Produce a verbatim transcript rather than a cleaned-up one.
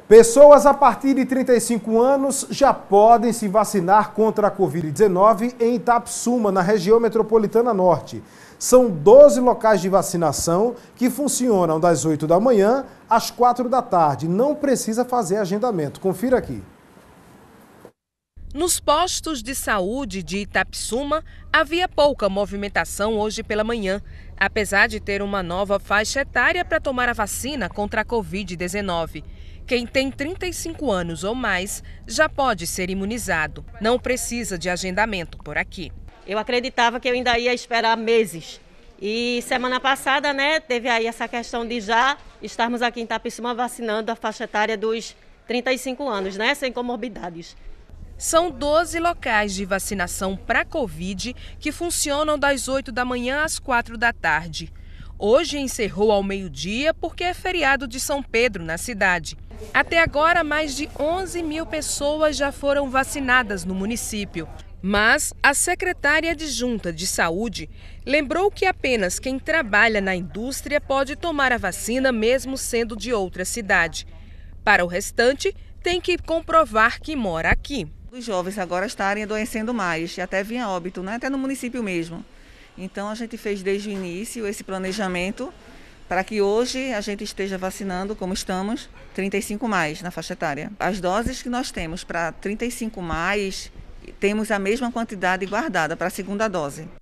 Pessoas a partir de trinta e cinco anos já podem se vacinar contra a Covid dezenove em Itapsuma, na região metropolitana norte. São doze locais de vacinação que funcionam das oito da manhã às quatro da tarde. Não precisa fazer agendamento. Confira aqui. Nos postos de saúde de Itapsuma, havia pouca movimentação hoje pela manhã, apesar de ter uma nova faixa etária para tomar a vacina contra a Covid dezenove. Quem tem trinta e cinco anos ou mais já pode ser imunizado. Não precisa de agendamento por aqui. Eu acreditava que eu ainda ia esperar meses. E semana passada, né, teve aí essa questão de já estarmos aqui em Itapsuma vacinando a faixa etária dos trinta e cinco anos, né, sem comorbidades. São doze locais de vacinação para Covid que funcionam das oito da manhã às quatro da tarde. Hoje encerrou ao meio-dia porque é feriado de São Pedro na cidade. Até agora, mais de onze mil pessoas já foram vacinadas no município. Mas a secretária adjunta de saúde lembrou que apenas quem trabalha na indústria pode tomar a vacina mesmo sendo de outra cidade. Para o restante, tem que comprovar que mora aqui. Os jovens agora estarem adoecendo mais, e até vinha óbito, né? Até no município mesmo. Então a gente fez desde o início esse planejamento para que hoje a gente esteja vacinando, como estamos, trinta e cinco mais na faixa etária. As doses que nós temos para trinta e cinco mais, temos a mesma quantidade guardada para a segunda dose.